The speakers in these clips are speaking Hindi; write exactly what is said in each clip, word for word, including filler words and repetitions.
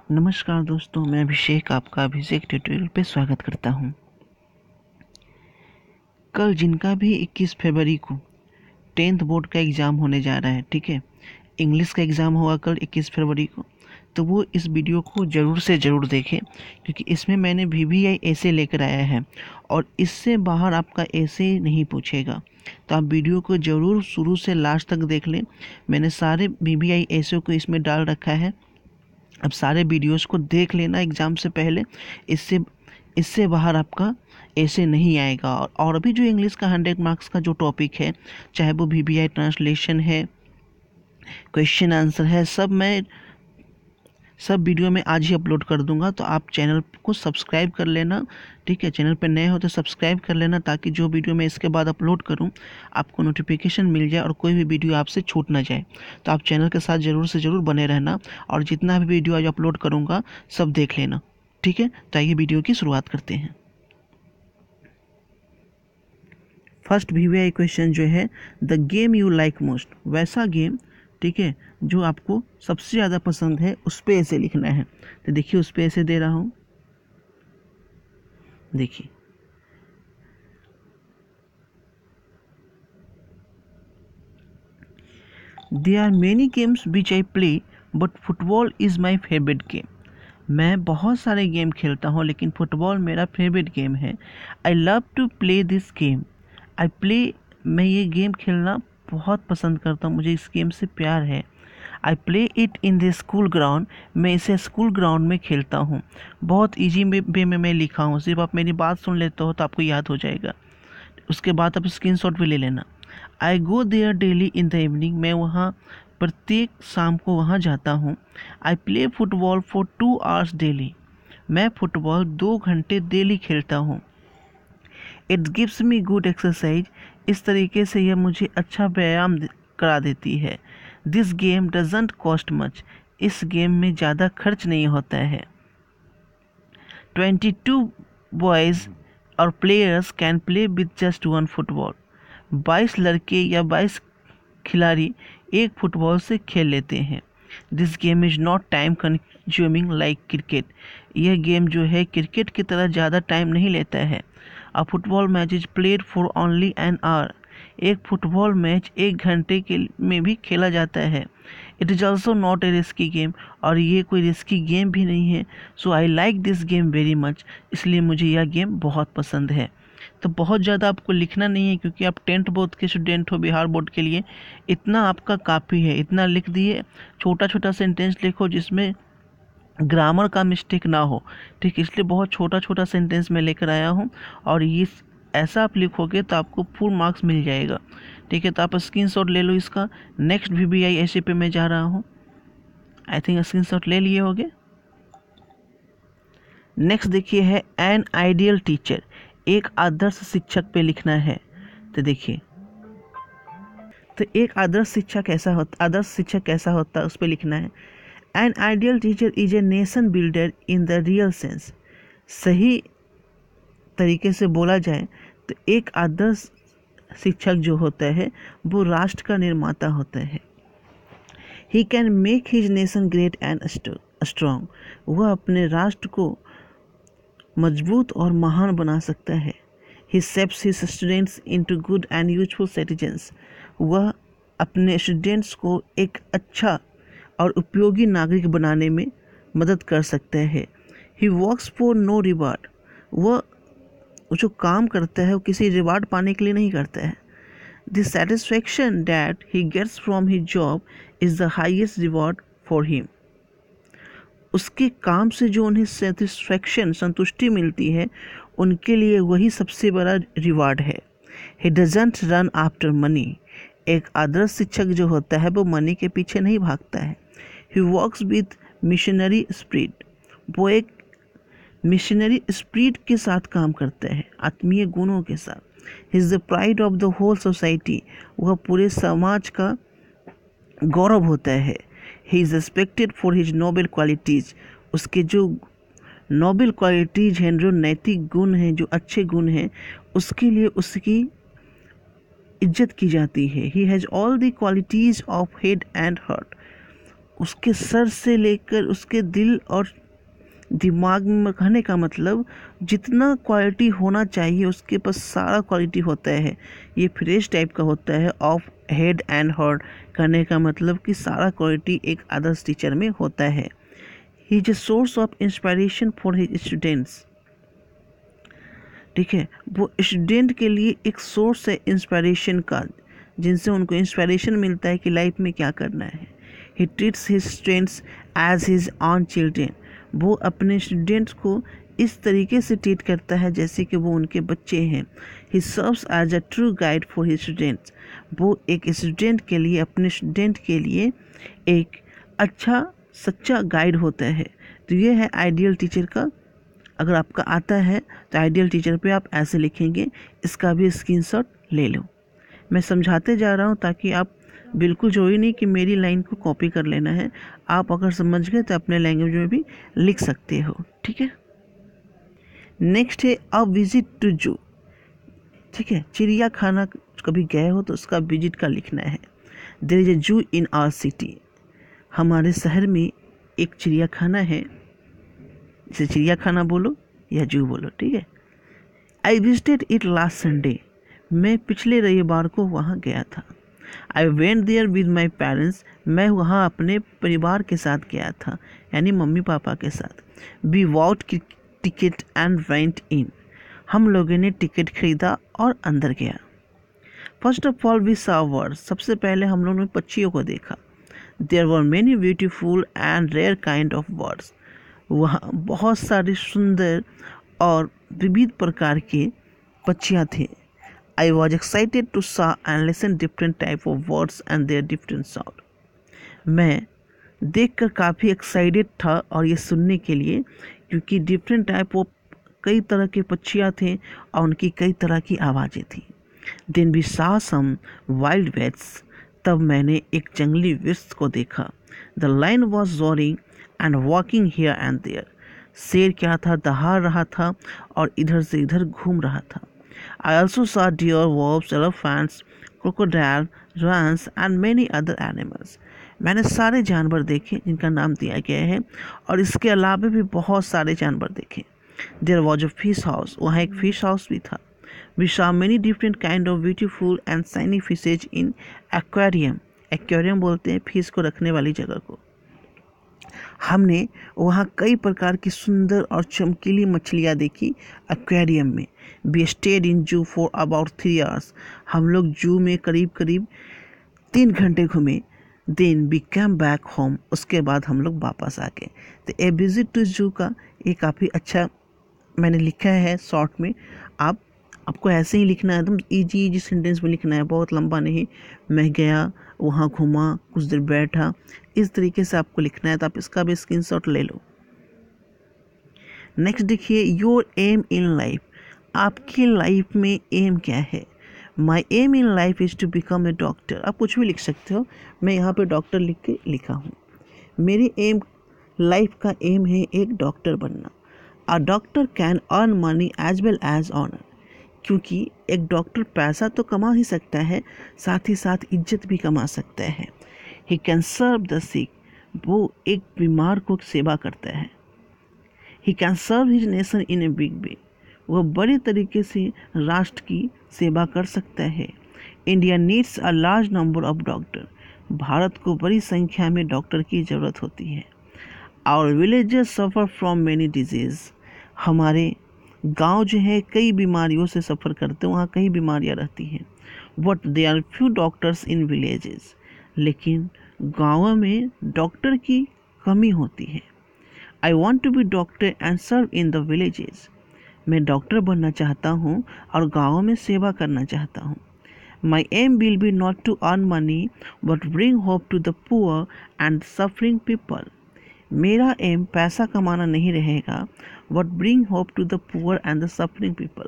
नमस्कार दोस्तों, मैं अभिषेक आपका अभिषेक ट्यूटोरियल पे स्वागत करता हूं। कल जिनका भी इक्कीस फरवरी को टेंथ बोर्ड का एग्ज़ाम होने जा रहा है, ठीक है, इंग्लिश का एग्ज़ाम होगा कल इक्कीस फरवरी को, तो वो इस वीडियो को ज़रूर से ज़रूर देखें, क्योंकि इसमें मैंने वी वी आई ऐसे लेकर आया है और इससे बाहर आपका ऐसे नहीं पूछेगा। तो आप वीडियो को ज़रूर शुरू से लास्ट तक देख लें। मैंने सारे वी वी आई ऐसे को इसमें डाल रखा है। अब सारे वीडियोस को देख लेना एग्ज़ाम से पहले, इससे इससे बाहर आपका ऐसे नहीं आएगा। और और भी जो इंग्लिश का हंड्रेड मार्क्स का जो टॉपिक है, चाहे वो वी वी आई ट्रांसलेशन है, क्वेश्चन आंसर है, सब मैं सब वीडियो में आज ही अपलोड कर दूंगा। तो आप चैनल को सब्सक्राइब कर लेना, ठीक है। चैनल पर नए हो तो सब्सक्राइब कर लेना, ताकि जो वीडियो मैं इसके बाद अपलोड करूं आपको नोटिफिकेशन मिल जाए और कोई भी वीडियो आपसे छूट ना जाए। तो आप चैनल के साथ ज़रूर से ज़रूर बने रहना और जितना भी वीडियो आज अपलोड करूँगा सब देख लेना, ठीक है। तो आइए वीडियो की शुरुआत करते हैं। First V V I question जो है, the game you like most, वैसा गेम, ठीक है, जो आपको सबसे ज़्यादा पसंद है, उस पर ऐसे लिखना है। तो देखिए उस पर ऐसे दे रहा हूँ, देखिए there are many games which I play but football is my favourite game. मैं बहुत सारे गेम खेलता हूँ लेकिन फुटबॉल मेरा फेवरेट गेम है। I love to play this game, I play, मैं ये गेम खेलना बहुत पसंद करता हूँ, मुझे इस गेम से प्यार है। I play it in the school ground, मैं इसे स्कूल ग्राउंड में खेलता हूँ। बहुत ईजी वे में मैं लिखा हूँ, सिर्फ आप मेरी बात सुन लेते हो तो आपको याद हो जाएगा। उसके बाद आप स्क्रीनशॉट भी ले लेना। I go there daily in the evening, मैं वहाँ प्रत्येक शाम को वहाँ जाता हूँ। I play football for two hours daily, मैं फुटबॉल दो घंटे डेली खेलता हूँ। It gives me good exercise, इस तरीके से यह मुझे अच्छा व्यायाम करा देती है। This game doesn't cost much, इस गेम में ज़्यादा खर्च नहीं होता है। ट्वेंटी टू बॉयज़ और players can play with just one football, बाईस लड़के या बाईस खिलाड़ी एक फुटबॉल से खेल लेते हैं। This game is not time consuming like cricket, यह गेम जो है क्रिकेट की तरह ज़्यादा टाइम नहीं लेता है। A football match is played for only an hour, एक फुटबॉल मैच एक घंटे के में भी खेला जाता है। It is also not a risky game, और ये कोई रिस्की गेम भी नहीं है। So I like this game very much, इसलिए मुझे यह गेम बहुत पसंद है। तो बहुत ज़्यादा आपको लिखना नहीं है, क्योंकि आप टेंथ बोर्ड के स्टूडेंट हो, बिहार बोर्ड के लिए इतना आपका काफ़ी है। इतना लिख दिए, छोटा छोटा सेंटेंस लिखो जिसमें ग्रामर का मिस्टेक ना हो, ठीक, इसलिए बहुत छोटा छोटा सेंटेंस मैं लेकर आया हूँ। और ये ऐसा आप लिखोगे तो आपको फुल मार्क्स मिल जाएगा, ठीक है। तो आप स्क्रीनशॉट ले लो इसका। नेक्स्ट वी वी आई ऐसे पे मैं जा रहा हूँ, आई थिंक स्क्रीनशॉट ले लिए होगे। नेक्स्ट देखिए है एन आइडियल टीचर, एक आदर्श शिक्षक पे लिखना है। तो देखिए, तो एक आदर्श शिक्षक कैसा होता आदर्श शिक्षक कैसा होता है उस पर लिखना है। An ideal teacher is a nation builder in the real sense, सही तरीके से बोला जाए तो एक आदर्श शिक्षक जो होता है वो राष्ट्र का निर्माता होता है। He can make his nation great and strong, वह अपने राष्ट्र को मजबूत और महान बना सकता है। He shapes his students into good and useful citizens, वह अपने स्टूडेंट्स को एक अच्छा और उपयोगी नागरिक बनाने में मदद कर सकता है। He works for no reward, वह जो काम करता है वो किसी रिवार्ड पाने के लिए नहीं करता है। The satisfaction that he gets from his job is the highest reward for him, उसके काम से जो उन्हें सेटिस्फैक्शन, संतुष्टि मिलती है, उनके लिए वही सबसे बड़ा रिवार्ड है। He doesn't run after money, एक आदर्श शिक्षक जो होता है वो मनी के पीछे नहीं भागता है। He works with missionary spirit, वो एक मिशनरी स्पिरिट के साथ काम करता है, आत्मीय गुणों के साथ। He is the pride of the whole society, वह पूरे समाज का गौरव होता है। He is respected for his noble qualities, उसके जो नोबल क्वालिटीज़ हैं, जो नैतिक गुण हैं, जो अच्छे गुण हैं, उसके लिए उसकी इज्जत की जाती है। He has all the qualities of head and heart, उसके सर से लेकर उसके दिल और दिमाग में, कहने का मतलब जितना क्वालिटी होना चाहिए उसके पास सारा क्वालिटी होता है। ये फ्रेश टाइप का होता है, ऑफ हेड एंड हार्ट, कहने का मतलब कि सारा क्वालिटी एक आदर्श टीचर में होता है। He is a source of inspiration for his students. ठीक है, वो स्टूडेंट के लिए एक सोर्स है इंस्पायरेशन का, जिनसे उनको इंस्पायरेशन मिलता है कि लाइफ में क्या करना है। He treats his students as his own children. वो अपने स्टूडेंट्स को इस तरीके से ट्रीट करता है जैसे कि वो उनके बच्चे हैं। He serves as a true guide for his students. वो एक स्टूडेंट के लिए, अपने स्टूडेंट के लिए एक अच्छा सच्चा गाइड होता है। तो ये है आइडियल टीचर का। अगर आपका आता है तो आइडियल टीचर पे आप ऐसे लिखेंगे, इसका भी स्क्रीनशॉट ले लो। मैं समझाते जा रहा हूँ ताकि आप बिल्कुल जो ही नहीं कि मेरी लाइन को कॉपी कर लेना है। आप अगर समझ गए तो अपने लैंग्वेज में भी लिख सकते हो। ठीक है, नेक्स्ट है अ विजिट टू जू। ठीक है, चिड़ियाखाना कभी गए हो तो उसका विजिट का लिखना है। देयर इज ए जू इन आवर सिटी। हमारे शहर में एक चिड़ियाखाना है, इसे चिड़ियाखाना बोलो या जू बोलो। ठीक है, I visited it last Sunday. मैं पिछले रविवार को वहाँ गया था। I went there with my parents. मैं वहाँ अपने परिवार के साथ गया था, यानी मम्मी पापा के साथ। We bought ticket and went in. हम लोगों ने टिकट खरीदा और अंदर गया। First of all we saw birds. सबसे पहले हम लोगों ने पक्षियों को देखा। There were many beautiful and rare kind of birds. वहाँ बहुत सारे सुंदर और विविध प्रकार के पक्षियाँ थे। I was excited to saw and listen different type of words and their different sound. मैं देखकर काफ़ी एक्साइटेड था और ये सुनने के लिए, क्योंकि डिफरेंट टाइप ऑफ कई तरह के पक्षियाँ थे और उनकी कई तरह की आवाज़ें थी। Then we saw some wild beasts. तब मैंने एक जंगली वृक्ष को देखा। The lion was roaring and walking here and there. शेर क्या था, दहाड़ रहा था और इधर से इधर घूम रहा था। I also saw deer, wolves, elephants, crocodile, rams and many other animals. मैंने सारे जानवर देखे जिनका नाम दिया गया है और इसके अलावा भी बहुत सारे जानवर देखे। There was a fish house. वहाँ एक fish house भी था। We saw many different kind of beautiful and shiny fishes in aquarium. Aquarium बोलते हैं फिश को रखने वाली जगह को। हमने वहाँ कई प्रकार की सुंदर और चमकीली मछलियाँ देखी एक्वेरियम में। वी स्टेड इन जू फॉर अबाउट थ्री आवर्स। हम लोग जू में करीब करीब तीन घंटे घूमे। Then we came back home. उसके बाद हम लोग वापस आ गए। तो ए विजिट टू जू का ये काफ़ी अच्छा मैंने लिखा है शॉर्ट में। आप आपको ऐसे ही लिखना है, एकदम ईजी ईजी सेंटेंस में लिखना है, बहुत लंबा नहीं। मैं गया, वहाँ घूमा, कुछ देर बैठा, इस तरीके से आपको लिखना है। तो आप इसका भी स्क्रीनशॉट ले लो। नेक्स्ट देखिए, योर एम इन लाइफ। आपकी लाइफ में एम क्या है? My aim in life is to become a doctor. आप कुछ भी लिख सकते हो, मैं यहाँ पे डॉक्टर लिख के लिखा हूँ। मेरी एम, लाइफ का एम है एक डॉक्टर बनना। A doctor can earn money as well as honour. क्योंकि एक डॉक्टर पैसा तो कमा ही सकता है, साथ ही साथ इज्जत भी कमा सकता है। He can serve the sick. वो एक बीमार को सेवा करता है। He can serve his nation in a big way. वह बड़े तरीके से राष्ट्र की सेवा कर सकता है। India needs a large number of doctor. भारत को बड़ी संख्या में डॉक्टर की ज़रूरत होती है। Our villages suffer from many diseases. हमारे गांव जो है कई बीमारियों से सफ़र करते हैं, वहाँ कई बीमारियाँ रहती हैं। But there are few doctors in villages. लेकिन गाँवों में डॉक्टर की कमी होती है। I want to be doctor and serve in the villages. मैं डॉक्टर बनना चाहता हूँ और गाँवों में सेवा करना चाहता हूँ। My aim will be not to earn money but bring hope to the poor and suffering people. मेरा एम पैसा कमाना नहीं रहेगा, but bring hope to the poor and the suffering people.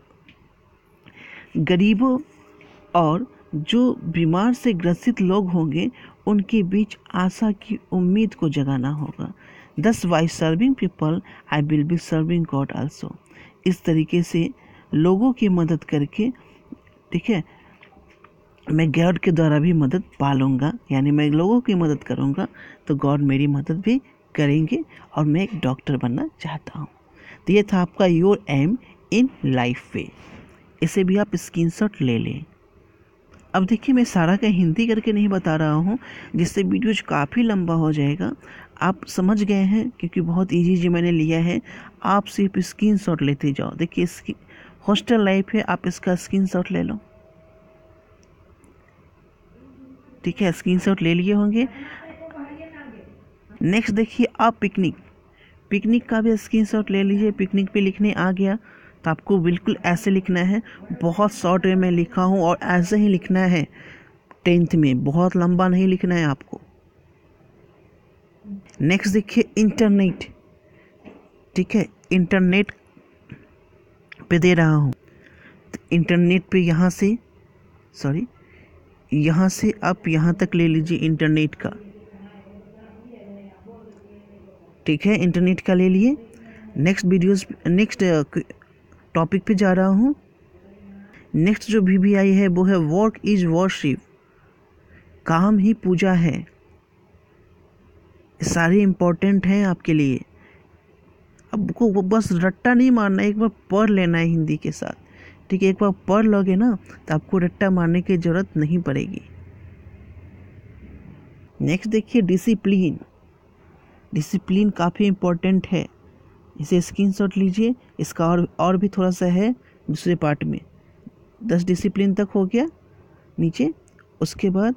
गरीबों और जो बीमार से ग्रसित लोग होंगे उनके बीच आशा की उम्मीद को जगाना होगा। Thus by serving people I will be serving God also. इस तरीके से लोगों की मदद करके, ठीक है, मैं गॉड के द्वारा भी मदद पालूंगा, यानी मैं लोगों की मदद करूंगा तो गॉड मेरी मदद भी करेंगे और मैं एक डॉक्टर बनना चाहता हूँ। तो ये था आपका योर एम इन लाइफ वे। इसे भी आप स्क्रीनशॉट ले लें। अब देखिए, मैं सारा का हिंदी करके नहीं बता रहा हूँ जिससे वीडियो काफ़ी लंबा हो जाएगा। आप समझ गए हैं क्योंकि बहुत इजी जी मैंने लिया है। आप सिर्फ स्क्रीनशॉट लेते जाओ। देखिए, इसकी हॉस्टल लाइफ है, आप इसका स्क्रीनशॉट ले लो। ठीक है, स्क्रीनशॉट ले लिए होंगे। नेक्स्ट देखिए, आप पिकनिक पिकनिक का भी स्क्रीनशॉट ले लीजिए। पिकनिक पे लिखने आ गया तो आपको बिल्कुल ऐसे लिखना है। बहुत शॉर्ट वे में लिखा हूँ और ऐसे ही लिखना है टेंथ में, बहुत लंबा नहीं लिखना है आपको। नेक्स्ट देखिए, इंटरनेट। ठीक है, इंटरनेट पे दे रहा हूँ तो इंटरनेट पे यहाँ से सॉरी यहाँ से आप यहाँ तक ले लीजिए इंटरनेट का। ठीक है, इंटरनेट का ले लिए। नेक्स्ट वीडियोस नेक्स्ट टॉपिक पे जा रहा हूँ। नेक्स्ट जो वी बी आई है वो है वर्क इज वर्शिप, काम ही पूजा है। सारे इम्पोर्टेंट हैं आपके लिए। अब को वो बस रट्टा नहीं मारना, एक बार पढ़ लेना है हिंदी के साथ। ठीक है, एक बार पढ़ लोगे ना तो आपको रट्टा मारने की ज़रूरत नहीं पड़ेगी। नेक्स्ट देखिए, डिसिप्लिन। डिसिप्लिन काफ़ी इम्पोर्टेंट है, इसे स्क्रीनशॉट लीजिए। इसका और और भी थोड़ा सा है दूसरे पार्ट में। दस डिसिप्लिन तक हो गया नीचे, उसके बाद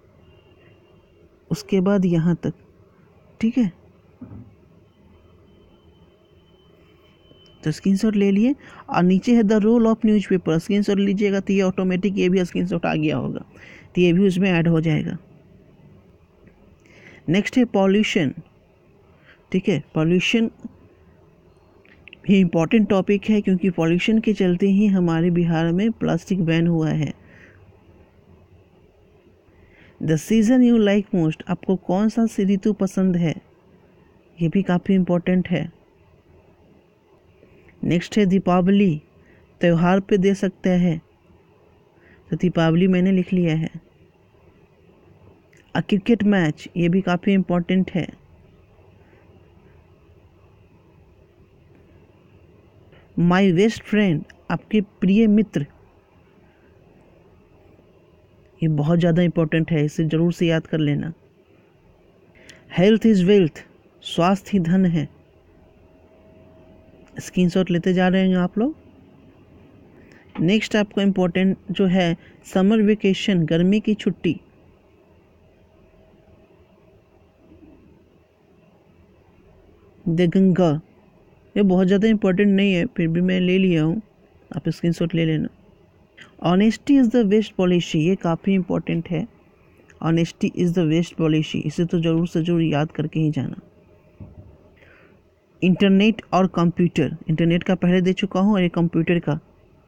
उसके बाद यहाँ तक। ठीक है, तो स्क्रीनशॉट ले लिए। और नीचे है the role of newspaper, screenshot लीजिएगा तो ये ऑटोमेटिक ये भी स्क्रीनशॉट आ गया होगा, तो ये भी उसमें ऐड हो जाएगा। नेक्स्ट है पॉल्यूशन। ठीक है, पॉल्यूशन भी इम्पॉर्टेंट टॉपिक है क्योंकि पॉल्यूशन के चलते ही हमारे बिहार में प्लास्टिक बैन हुआ है। The season you like most, आपको कौन सा ऋतु पसंद है, ये भी काफ़ी इम्पोर्टेंट है। नेक्स्ट है दीपावली, त्यौहार पे दे सकते हैं, तो दीपावली मैंने लिख लिया है। अ क्रिकेट मैच, ये भी काफ़ी इम्पोर्टेंट है। माई बेस्ट फ्रेंड, आपके प्रिय मित्र, ये बहुत ज़्यादा इम्पोर्टेंट है, इसे ज़रूर से याद कर लेना। हेल्थ इज़ वेल्थ, स्वास्थ्य ही धन है। स्क्रीनशॉट लेते जा रहे हैं आप लोग। नेक्स्ट आपको इम्पोर्टेंट जो है समर वेकेशन, गर्मी की छुट्टी। द गंगा, ये बहुत ज़्यादा इम्पोर्टेंट नहीं है, फिर भी मैं ले लिया हूँ, आप स्क्रीनशॉट ले लेना। Honesty is the best policy, ये काफ़ी इम्पोर्टेंट है। Honesty is the best policy, इसे तो ज़रूर से ज़रूर याद करके ही जाना। इंटरनेट और कंप्यूटर, इंटरनेट का पहले दे चुका हूँ और ये कंप्यूटर का।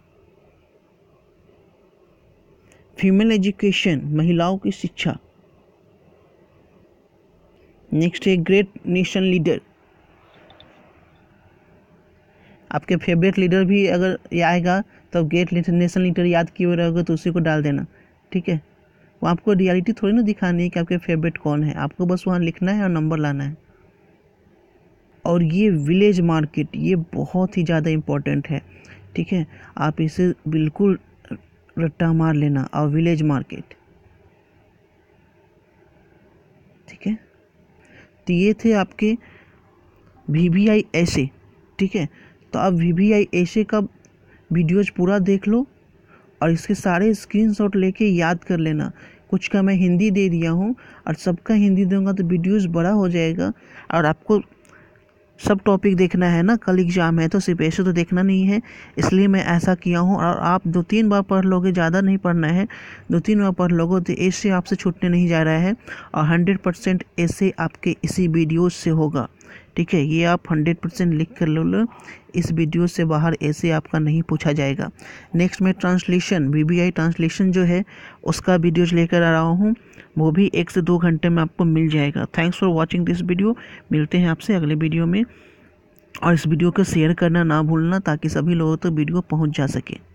फीमेल एजुकेशन, महिलाओं की शिक्षा। नेक्स्ट है ग्रेट नेशन लीडर, आपके फेवरेट लीडर भी अगर ये आएगा तो ग्रेट नेशन लीडर याद किए हुए रहोगे तो उसी को डाल देना। ठीक है, वो आपको रियलिटी थोड़ी ना दिखानी है कि आपके फेवरेट कौन है, आपको बस वहाँ लिखना है और नंबर लाना है। और ये विलेज मार्केट, ये बहुत ही ज़्यादा इम्पोर्टेंट है। ठीक है, आप इसे बिल्कुल रट्टा मार लेना। और विलेज मार्केट, ठीक है, तो ये थे आपके वी बी आई ऐसे। ठीक है, तो आप वी बी आई ऐसे का वीडियोज पूरा देख लो और इसके सारे स्क्रीनशॉट लेके याद कर लेना। कुछ का मैं हिंदी दे दिया हूँ और सबका हिंदी दूंगा तो वीडियोस बड़ा हो जाएगा। और आपको सब टॉपिक देखना है ना, कल एग्ज़ाम है तो सिर्फ ऐसे तो देखना नहीं है, इसलिए मैं ऐसा किया हूँ। और आप दो तीन बार पढ़ लोगे, ज़्यादा नहीं पढ़ना है, दो तीन बार पढ़ लोगे तो ऐसे आपसे छूटने नहीं जा रहा है। और हंड्रेड परसेंट ऐसे आपके इसी वीडियो से होगा। ठीक है, ये आप हंड्रेड परसेंट लिख कर लो लो, इस वीडियो से बाहर ऐसे आपका नहीं पूछा जाएगा। नेक्स्ट में translation, V B I translation जो है उसका वीडियोज लेकर आ रहा हूँ, वो भी एक से दो घंटे में आपको मिल जाएगा। Thanks for watching this video. मिलते हैं आपसे अगले वीडियो में, और इस वीडियो को शेयर करना ना भूलना ताकि सभी लोगों तक वीडियो पहुँच जा सके।